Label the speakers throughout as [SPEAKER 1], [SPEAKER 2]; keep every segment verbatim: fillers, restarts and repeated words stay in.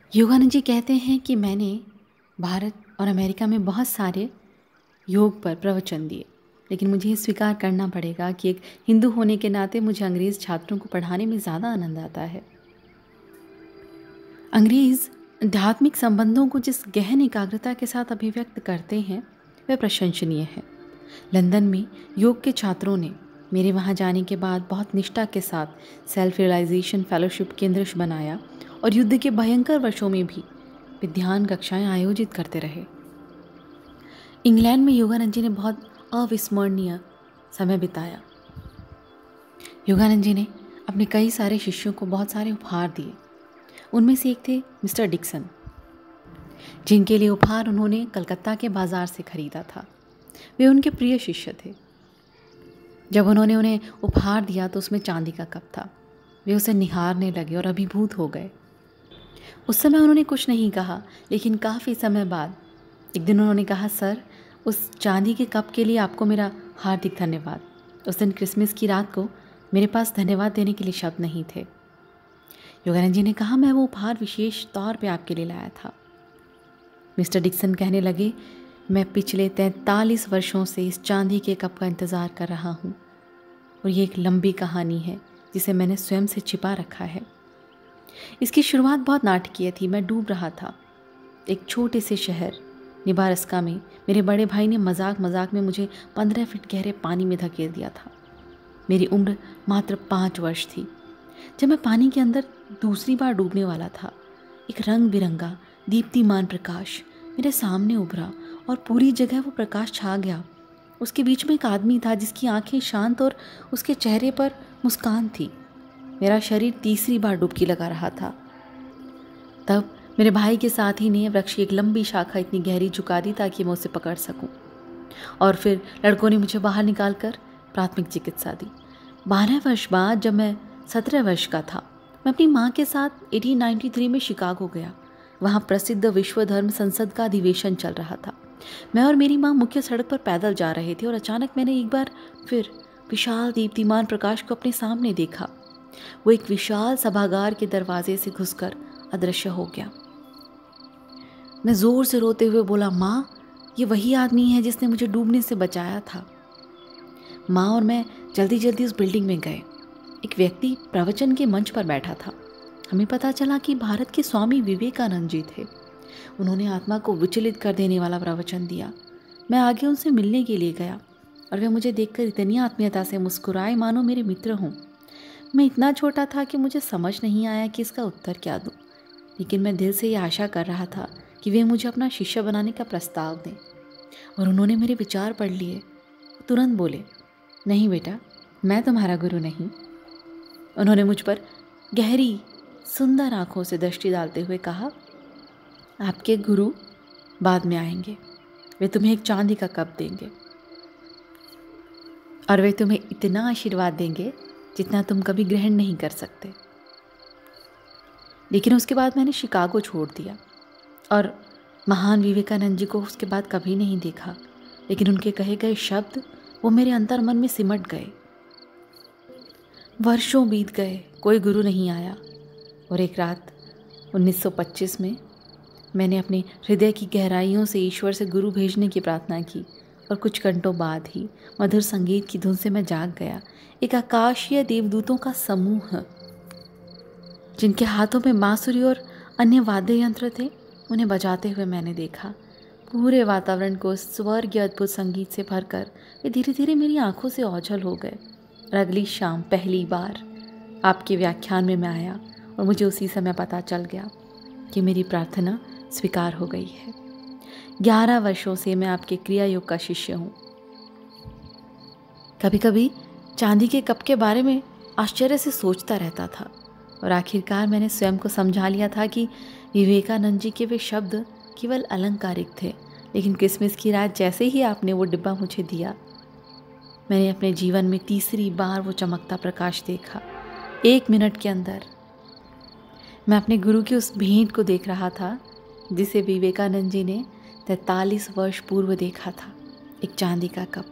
[SPEAKER 1] योगानंद जी कहते हैं कि मैंने भारत और अमेरिका में बहुत सारे योग पर प्रवचन दिए, लेकिन मुझे ये स्वीकार करना पड़ेगा कि एक हिंदू होने के नाते मुझे अंग्रेज़ छात्रों को पढ़ाने में ज़्यादा आनंद आता है। अंग्रेज़ आध्यात्मिक संबंधों को जिस गहन एकाग्रता के साथ अभिव्यक्त करते हैं वह प्रशंसनीय है। लंदन में योग के छात्रों ने मेरे वहाँ जाने के बाद बहुत निष्ठा के साथ सेल्फ रियलाइजेशन फेलोशिप केंद्र बनाया और युद्ध के भयंकर वर्षों में भी वे ध्यान कक्षाएं आयोजित करते रहे। इंग्लैंड में योगानंद जी ने बहुत अविस्मरणीय समय बिताया। योगानंद जी ने अपने कई सारे शिष्यों को बहुत सारे उपहार दिए। उनमें से एक थे मिस्टर डिक्सन, जिनके लिए उपहार उन्होंने कलकत्ता के बाजार से खरीदा था। वे उनके प्रिय शिष्य थे। जब उन्होंने उन्हें उपहार दिया तो उसमें चांदी का कप था। वे उसे निहारने लगे और अभिभूत हो गए। उस समय उन्होंने कुछ नहीं कहा, लेकिन काफ़ी समय बाद एक दिन उन्होंने कहा, सर, उस चांदी के कप के लिए आपको मेरा हार्दिक धन्यवाद। उस दिन क्रिसमस की रात को मेरे पास धन्यवाद देने के लिए शब्द नहीं थे। योगानंद जी ने कहा, मैं वो उपहार विशेष तौर पे आपके लिए लाया था। मिस्टर डिक्सन कहने लगे, मैं पिछले तैंतालीस वर्षों से इस चांदी के कप का इंतज़ार कर रहा हूँ और ये एक लंबी कहानी है जिसे मैंने स्वयं से छिपा रखा है। इसकी शुरुआत बहुत नाटकीय थी। मैं डूब रहा था। एक छोटे से शहर निबारस्का में मेरे बड़े भाई ने मजाक मजाक में मुझे पंद्रह फीट गहरे पानी में धकेल दिया था। मेरी उम्र मात्र पाँच वर्ष थी। जब मैं पानी के अंदर दूसरी बार डूबने वाला था, एक रंग बिरंगा दीप्तिमान प्रकाश मेरे सामने उभरा और पूरी जगह वो प्रकाश छा गया। उसके बीच में एक आदमी था जिसकी आंखें शांत और उसके चेहरे पर मुस्कान थी। मेरा शरीर तीसरी बार डुबकी लगा रहा था। तब मेरे भाई के साथी ने वृक्ष की एक लंबी शाखा इतनी गहरी झुका दी ताकि मैं उसे पकड़ सकूं, और फिर लड़कों ने मुझे बाहर निकालकर प्राथमिक चिकित्सा दी। बारह वर्ष बाद जब मैं सत्रह वर्ष का था, मैं अपनी माँ के साथ अठारह सौ तिरानवे में शिकागो गया। वहाँ प्रसिद्ध विश्व धर्म संसद का अधिवेशन चल रहा था। मैं और मेरी माँ मुख्य सड़क पर पैदल जा रहे थे और अचानक मैंने एक बार फिर विशाल दीप्तिमान प्रकाश को अपने सामने देखा। वो एक विशाल सभागार के दरवाजे से घुसकर अदृश्य हो गया। मैं जोर से रोते हुए बोला, माँ, ये वही आदमी है जिसने मुझे डूबने से बचाया था। माँ और मैं जल्दी जल्दी उस बिल्डिंग में गए। एक व्यक्ति प्रवचन के मंच पर बैठा था। हमें पता चला कि भारत के स्वामी विवेकानंद जी थे। उन्होंने आत्मा को विचलित कर देने वाला प्रवचन दिया। मैं आगे उनसे मिलने के लिए गया और वे मुझे देखकर इतनी आत्मीयता से मुस्कुराए मानो मेरे मित्र हों। मैं इतना छोटा था कि मुझे समझ नहीं आया कि इसका उत्तर क्या दूँ, लेकिन मैं दिल से ये आशा कर रहा था कि वे मुझे अपना शिष्य बनाने का प्रस्ताव दें। और उन्होंने मेरे विचार पढ़ लिए। तुरंत बोले, नहीं बेटा, मैं तुम्हारा गुरु नहीं। उन्होंने मुझ पर गहरी सुंदर आंखों से दृष्टि डालते हुए कहा, आपके गुरु बाद में आएंगे। वे तुम्हें एक चांदी का कप देंगे और वे तुम्हें इतना आशीर्वाद देंगे जितना तुम कभी ग्रहण नहीं कर सकते। लेकिन उसके बाद मैंने शिकागो छोड़ दिया और महान विवेकानंद जी को उसके बाद कभी नहीं देखा। लेकिन उनके कहे गए शब्द वो मेरे अंतर मन में सिमट गए। वर्षों बीत गए, कोई गुरु नहीं आया और एक रात उन्नीस सौ पच्चीस में मैंने अपने हृदय की गहराइयों से ईश्वर से गुरु भेजने की प्रार्थना की और कुछ घंटों बाद ही मधुर संगीत की धुन से मैं जाग गया। एक आकाशीय देवदूतों का समूह जिनके हाथों में बांसुरी और अन्य वाद्य यंत्र थे, उन्हें बजाते हुए मैंने देखा। पूरे वातावरण को स्वर्गीय अद्भुत संगीत से भरकर वे धीरे धीरे मेरी आंखों से ओझल हो गए। और अगली शाम पहली बार आपके व्याख्यान में मैं आया और मुझे उसी समय पता चल गया कि मेरी प्रार्थना स्वीकार हो गई है। ग्यारह वर्षों से मैं आपके क्रिया योग का शिष्य हूँ। कभी कभी चांदी के कप के बारे में आश्चर्य से सोचता रहता था और आखिरकार मैंने स्वयं को समझा लिया था कि विवेकानंद जी के वे शब्द केवल अलंकारिक थे। लेकिन क्रिसमस की रात जैसे ही आपने वो डिब्बा मुझे दिया, मैंने अपने जीवन में तीसरी बार वो चमकता प्रकाश देखा। एक मिनट के अंदर मैं अपने गुरु की उस भेंट को देख रहा था जिसे विवेकानंद जी ने तैंतालीस वर्ष पूर्व देखा था, एक चांदी का कप।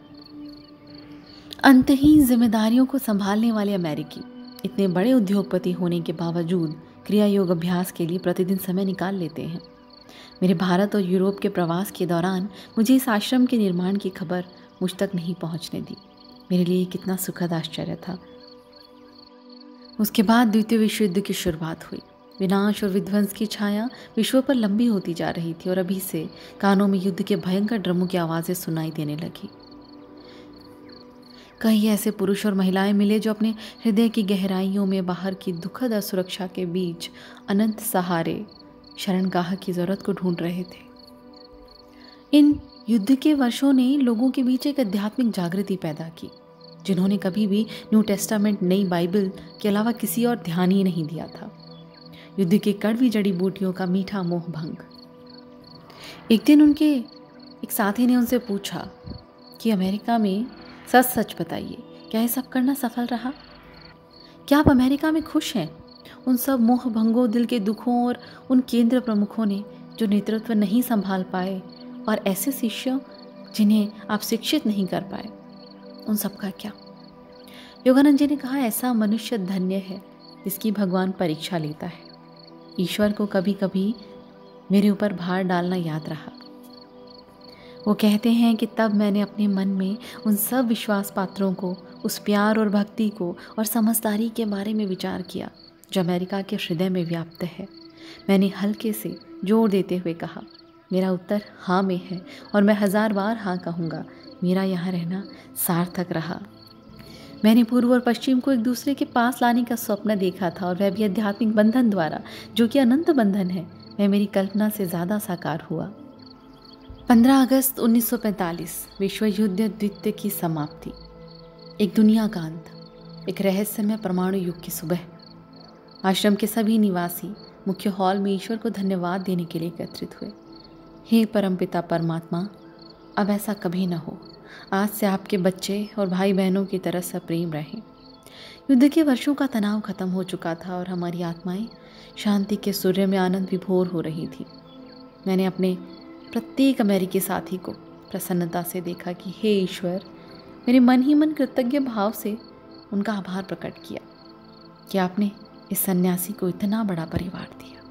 [SPEAKER 1] अंतहीन जिम्मेदारियों को संभालने वाले अमेरिकी इतने बड़े उद्योगपति होने के बावजूद क्रिया योग अभ्यास के लिए प्रतिदिन समय निकाल लेते हैं। मेरे भारत और यूरोप के प्रवास के दौरान मुझे इस आश्रम के निर्माण की खबर मुझ तक नहीं पहुंचने दी। मेरे लिए कितना सुखद आश्चर्य था। उसके बाद द्वितीय विश्व युद्ध की शुरुआत हुई। विनाश और विध्वंस की छाया विश्व पर लंबी होती जा रही थी और अभी से कानों में युद्ध के भयंकर ड्रमों की आवाज़ें सुनाई देने लगी। कई ऐसे पुरुष और महिलाएं मिले जो अपने हृदय की गहराइयों में बाहर की दुखद असुरक्षा के बीच अनंत सहारे शरणगाह की ज़रूरत को ढूंढ रहे थे। इन युद्ध के वर्षों ने लोगों के बीच एक आध्यात्मिक जागृति पैदा की, जिन्होंने कभी भी न्यू टेस्टामेंट नई बाइबल के अलावा किसी और ध्यान ही नहीं दिया था। युद्ध की कड़वी जड़ी बूटियों का मीठा मोह भंग। एक दिन उनके एक साथी ने उनसे पूछा कि अमेरिका में सच सच बताइए, क्या ये सब करना सफल रहा? क्या आप अमेरिका में खुश हैं? उन सब मोह भंगों, दिल के दुखों और उन केंद्र प्रमुखों ने जो नेतृत्व नहीं संभाल पाए और ऐसे शिष्यों जिन्हें आप शिक्षित नहीं कर पाए, उन सब का क्या? योगानंद जी ने कहा, ऐसा मनुष्य धन्य है जिसकी भगवान परीक्षा लेता है। ईश्वर को कभी कभी मेरे ऊपर भार डालना याद रहा। वो कहते हैं कि तब मैंने अपने मन में उन सब विश्वास पात्रों को, उस प्यार और भक्ति को और समझदारी के बारे में विचार किया जो अमेरिका के हृदय में व्याप्त है। मैंने हल्के से जोर देते हुए कहा, मेरा उत्तर हाँ में है और मैं हजार बार हाँ कहूँगा। मेरा यहाँ रहना सार्थक रहा। मैंने पूर्व और पश्चिम को एक दूसरे के पास लाने का स्वप्न देखा था और वह भी आध्यात्मिक बंधन द्वारा, जो कि अनंत बंधन है। वह मेरी कल्पना से ज़्यादा साकार हुआ। पंद्रह अगस्त उन्नीस सौ पैंतालीस, विश्व युद्ध द्वितीय की समाप्ति। एक दुनिया का अंत, एक रहस्यमय परमाणु युग की सुबह। आश्रम के सभी निवासी मुख्य हॉल में ईश्वर को धन्यवाद देने के लिए एकत्रित हुए। हे परमपिता परमात्मा, अब ऐसा कभी न हो। आज से आपके बच्चे और भाई बहनों की तरह सप्रेम रहें। युद्ध के वर्षों का तनाव खत्म हो चुका था और हमारी आत्माएं शांति के सूर्य में आनंद विभोर हो रही थी। मैंने अपने प्रत्येक अमेरिकी साथी को प्रसन्नता से देखा कि हे ईश्वर, मेरे मन ही मन कृतज्ञ भाव से उनका आभार प्रकट किया कि आपने इस सन्यासी को इतना बड़ा परिवार दिया।